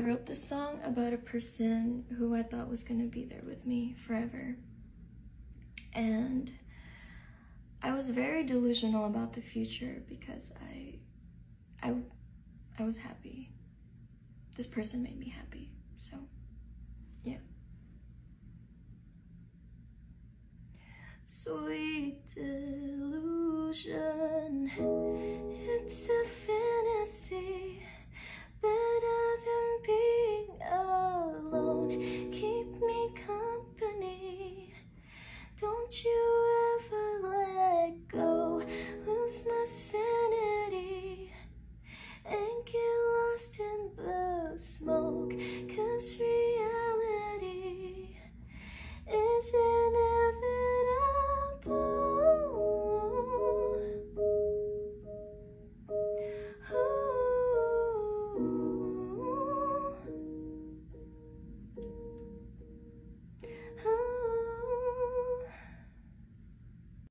I wrote this song about a person who I thought was gonna be there with me forever. And I was very delusional about the future because I was happy. This person made me happy, so yeah. Sweet delusion, it's a fantasy, better than being alone. Keep me company, don't you ever let go. Lose my sanity and get lost in the smoke, 'cause reality is